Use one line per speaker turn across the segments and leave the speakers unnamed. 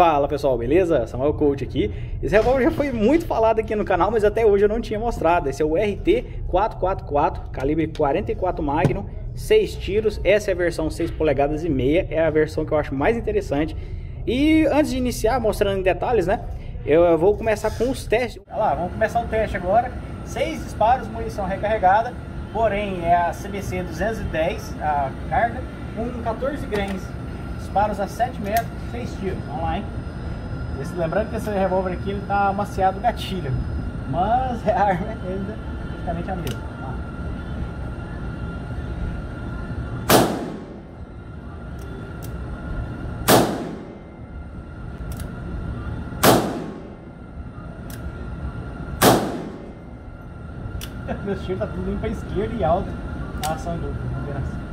Fala pessoal, beleza? Samuel Coach aqui. Esse revólver já foi muito falado aqui no canal, mas até hoje eu não tinha mostrado. Esse é o RT444, calibre 44 Magnum, 6 tiros. Essa é a versão 6 polegadas e meia, é a versão que eu acho mais interessante. E antes de iniciar, mostrando em detalhes, né? Eu vou começar com os testes. Olha lá, vamos começar o teste agora. 6 disparos, munição recarregada, porém é a CBC 210, a carga, com 14 grains. Disparos a 7 metros, 6 tiros. Vamos lá, hein? Lembrando que esse revólver aqui ele tá amaciado o gatilho, mas a arma ainda é praticamente a mesma. Meu tiro tá tudo indo pra esquerda e alta. A ação dupla, vamos ver assim.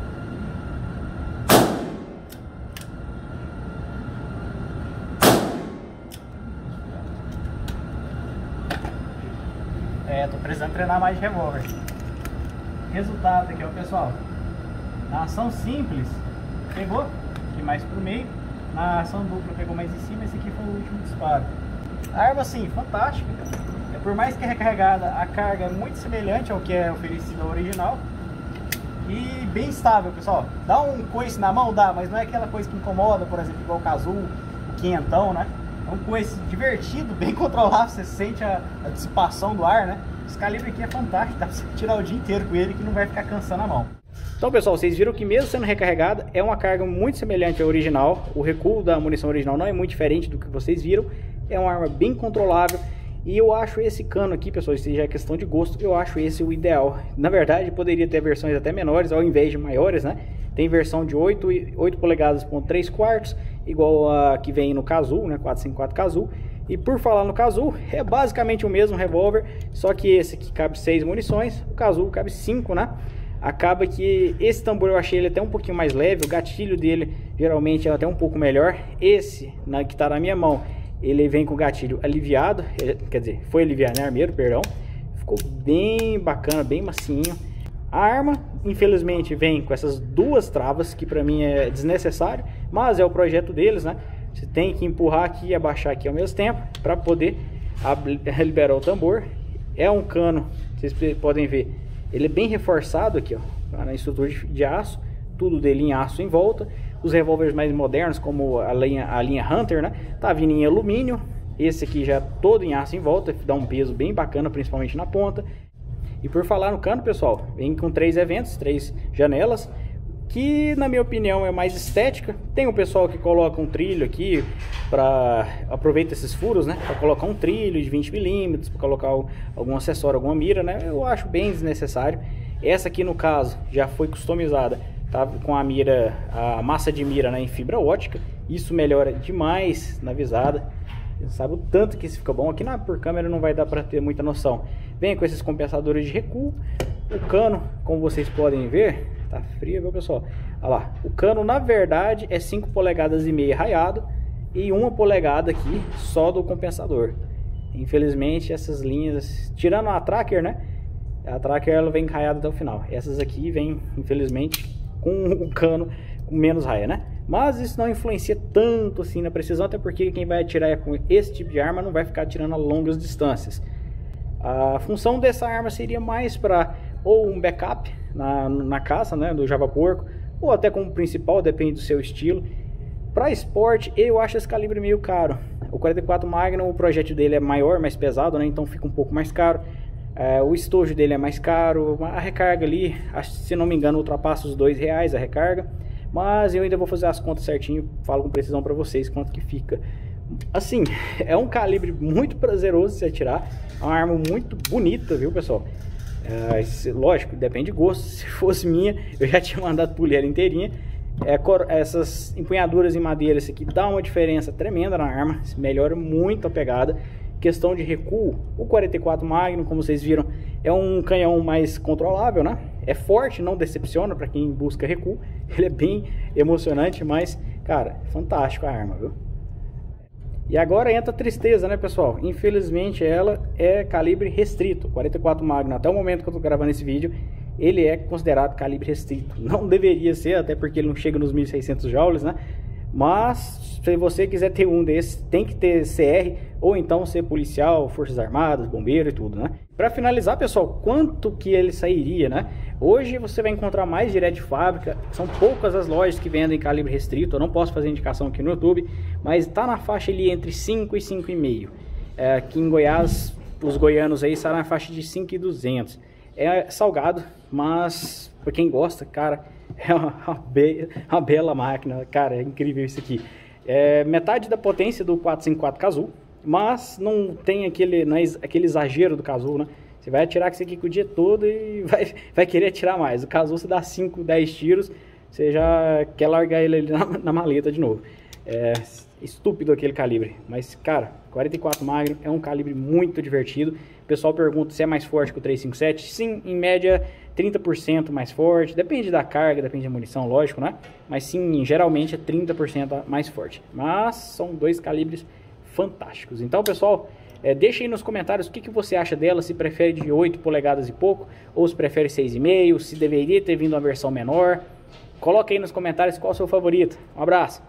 Tô precisando treinar mais de revólver. Resultado aqui, ó, pessoal. Na ação simples, pegou aqui mais pro meio. Na ação dupla, pegou mais em cima. Esse aqui foi o último disparo. A arma, assim, fantástica, cara. Por mais que é recarregada, a carga é muito semelhante ao que é oferecido ao original. E bem estável, pessoal. Dá um coice na mão, dá, mas não é aquela coisa que incomoda, por exemplo, igual o Cazul, o quinhentão, né? É um coice divertido, bem controlável, você sente a dissipação do ar, né? Esse calibre aqui é fantástico, dá pra você tirar o dia inteiro com ele que não vai ficar cansando a mão. Então, pessoal, vocês viram que mesmo sendo recarregada, é uma carga muito semelhante ao original. O recuo da munição original não é muito diferente do que vocês viram. É uma arma bem controlável. E eu acho esse cano aqui, pessoal, isso já é questão de gosto, eu acho esse o ideal. Na verdade, poderia ter versões até menores, ao invés de maiores, né? Tem versão de 8 polegadas com 3 quartos, igual a que vem no Cazul, né? 454 Cazul. E por falar no Cazul, é basicamente o mesmo revólver, só que esse aqui cabe 6 munições, o Cazul cabe 5, né? Acaba que esse tambor eu achei ele até um pouquinho mais leve, o gatilho dele geralmente é até um pouco melhor. Esse, que tá na minha mão, ele vem com o gatilho aliviado, quer dizer, foi aliviado, né, armeiro, perdão. Ficou bem bacana, bem macinho. A arma, infelizmente, vem com essas duas travas, que pra mim é desnecessário, mas é o projeto deles, né? Você tem que empurrar aqui e abaixar aqui ao mesmo tempo, para poder liberar o tambor. É um cano, vocês podem ver, ele é bem reforçado aqui, ó, na estrutura de aço, tudo dele em aço em volta. Os revólveres mais modernos, como a linha Hunter, né, tá vindo em alumínio. Esse aqui já todo em aço em volta, dá um peso bem bacana, principalmente na ponta. E por falar no cano, pessoal, vem com 3 eventos, 3 janelas, que na minha opinião é mais estética. Tem o pessoal que coloca um trilho aqui, aproveita esses furos, né, para colocar um trilho de 20 mm, para colocar algum acessório, alguma mira, né, eu acho bem desnecessário. Essa aqui no caso já foi customizada, tá com a mira, a massa de mira, né, em fibra ótica. Isso melhora demais na visada. Você sabe o tanto que isso fica bom. Aqui por câmera não vai dar para ter muita noção. Vem com esses compensadores de recuo. O cano, como vocês podem ver, tá frio, viu, pessoal? Olha lá, o cano na verdade é 5 polegadas e meia raiado e 1 polegada aqui só do compensador. Infelizmente essas linhas, tirando a Tracker, né, a Tracker ela vem raiada até o final. Essas aqui vem, infelizmente, com o cano com menos raia, né? Mas isso não influencia tanto assim na precisão, até porque quem vai atirar com esse tipo de arma não vai ficar atirando a longas distâncias. A função dessa arma seria mais para ou um backup na caça, né, do Java-Porco, ou até como principal, depende do seu estilo. Para esporte, eu acho esse calibre meio caro. O 44 Magnum, o projétil dele é maior, mais pesado, né, então fica um pouco mais caro. O estojo dele é mais caro, a recarga ali, se não me engano, ultrapassa os R$2 a recarga. Mas eu ainda vou fazer as contas certinho, falo com precisão para vocês quanto que fica. Assim, é um calibre muito prazeroso de se atirar, é uma arma muito bonita, viu, pessoal? Lógico, depende de gosto. Se fosse minha, eu já tinha mandado polir ela inteirinha. Essas empunhaduras em madeira, esse aqui dá uma diferença tremenda na arma, melhora muito a pegada. Questão de recuo, o 44 Magnum, como vocês viram, é um canhão mais controlável, né? É forte, não decepciona para quem busca recuo. Ele é bem emocionante, mas, cara, fantástico a arma, viu? E agora entra a tristeza, né, pessoal? Infelizmente ela é calibre restrito. 44 Magnum, até o momento que eu tô gravando esse vídeo, ele é considerado calibre restrito. Não deveria ser, até porque ele não chega nos 1.600 joules, né?
Mas se você quiser ter um desses, tem que ter CR ou então ser policial, forças armadas, bombeiro e tudo, né? Para finalizar, pessoal, quanto que ele sairia, né? Hoje você vai encontrar mais direto de fábrica, são poucas as lojas que vendem calibre restrito, eu não posso fazer indicação aqui no YouTube, mas tá na faixa ali entre 5 e 5,5. Aqui em Goiás, os goianos aí estarão na faixa de 5.200. É salgado, mas para quem gosta, cara, é uma bela máquina, cara, é incrível isso aqui. É metade da potência do 454 Cazoo, mas não tem aquele exagero do Cazoo, né? Você vai atirar com isso aqui o dia todo e vai querer atirar mais. O Cazoo você dá 5, 10 tiros, você já quer largar ele ali na maleta de novo. É estúpido aquele calibre, mas cara, 44 Magnum é um calibre muito divertido. O pessoal pergunta se é mais forte que o 357. Sim, em média 30% mais forte, depende da carga, depende da munição, lógico, né? Mas sim, geralmente é 30% mais forte. Mas são dois calibres fantásticos. Então, pessoal, deixa aí nos comentários o que você acha dela, se prefere de 8 polegadas e pouco, ou se prefere 6,5, se deveria ter vindo uma versão menor. Coloca aí nos comentários qual é o seu favorito. Um abraço!